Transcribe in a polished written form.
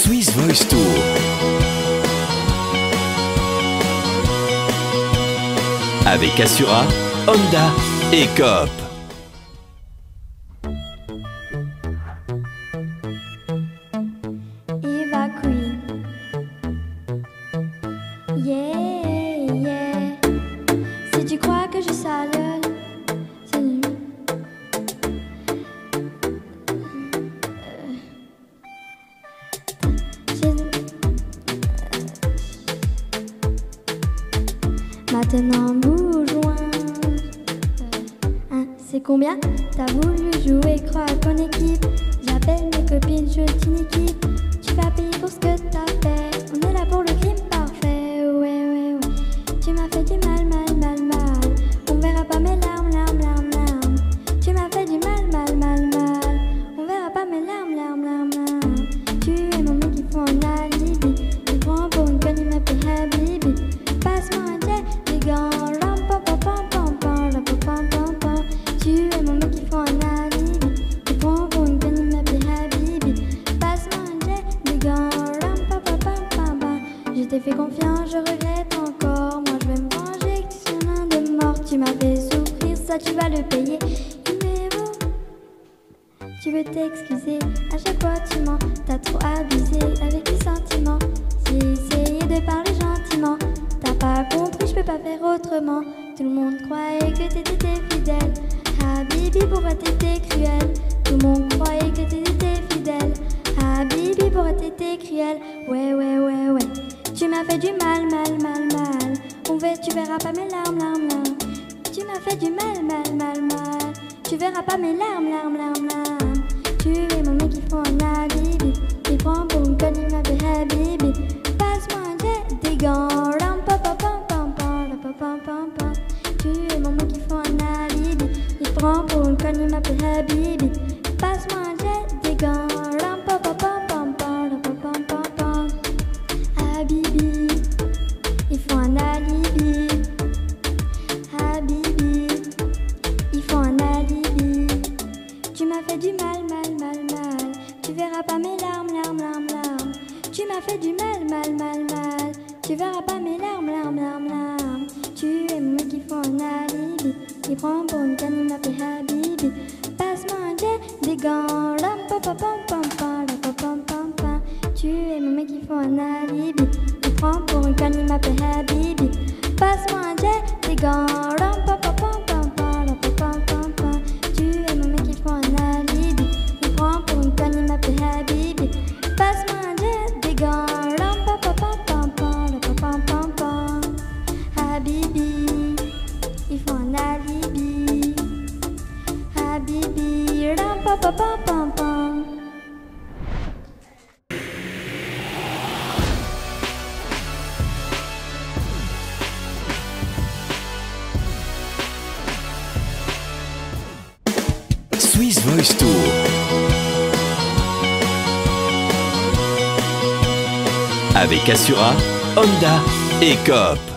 Swiss Voice Tour. Avec Assura, Honda et Coop. Eva Queen. Yeah, yeah. Si tu crois que je sale, c'est nul. Maintenant bouge-moi. C'est combien? T'as voulu jouer, crois à ton équipe. J'appelle mes copines, je dis une équipe. Tu vas payer pour ce que t'as fait. On est là pour le crime parfait. Ouais, ouais, ouais. Tu m'as fait du mal, mal, mal, mal. On verra pas mes larmes, larmes, larmes, larmes. Tu m'as fait du mal, mal, mal, mal. On verra pas mes larmes, larmes, larmes, larmes. Tu es mon mec qui faut un alibi. Tu prends pour une conne, il m'appelle Habibi. Passe-moi un jet, des gants. Ram, pam, pam, pam, pam, pam, pam, pam, pam, pam. Tu es mon mec qui faut un alibi. Tu prends pour une conne, il m'appelle Habibi. Passe-moi un jet, des gants. Ram, pam, pam, pam, pam, pam. Je t'ai fait confiance, je regrette encore. Moi je vais me venger, que tu sois de mort. Tu m'as fait souffrir, ça tu vas le payer. Mais bon, tu veux t'excuser, à chaque fois tu mens. T'as trop abusé avec les sentiments. J'ai essayé de parler gentiment. T'as pas compris, je peux pas faire autrement. Tout le monde croyait que t'étais fidèle. Habibi, pourquoi t'étais cruel? Tout le monde croyait que t'étais fidèle. Habibi, pourquoi t'étais cruel? Ouais, ouais, ouais, ouais. Tu m'as fait du mal, mal, mal, mal. Tu verras pas mes larmes, larmes, larmes. Tu m'as fait du mal, mal, mal, mal. Tu verras pas mes larmes, larmes, larmes, larmes. Tu es mon mec qui faut un alibi. Il prend pour une conne, il m'appelle Habibi. Passe-moi un jet, des gants. Ram, pam, pam, pam, pam, pam, pam, pam, pam, pam. Tu es mon mec qui faut un alibi. Il prend pour une conne, il m'appelle Habibi. Passe-moi un jet, des gants. Ram, pam, pam, pam, pam, pam, pam, pam, pam, pam. Habibi, il faut un alibi. Habibi, il faut un alibi. Tu m'as fait du mal, mal, mal, mal. Tu verras pas mes larmes, larmes, larmes, larmes. Tu m'as fait du mal, mal, mal, mal. Tu verras pas mes larmes, larmes, larmes, larmes. Tu es mon mec qui faut un alibi. Il prend pour une canne, il m'appelle Habibi. Passe-moi un jet, des gants. Ram, pam, pam, pam, pam, pam, pam, pam, pam, pam. Tu es mon mec qui faut un alibi. Il prend pour une canne, il m'appelle Habibi. Passe-moi un jet, des gants. Ram, pam, pam, pam, pam, pam, pam, pam, pam, pam. Tu es mon mec qui faut un alibi. Il prend pour une conne, il m'appelle Habibi. Passe-moi un jet, des gants. Ram, pam, pam, pam, pam, pam, pam, pam, pam. Habibi, il faut un alibi. Habibi, ram, pam, pam, pam, pam, pam. Swiss Voice Tour. Avec Assura, Honda et Coop.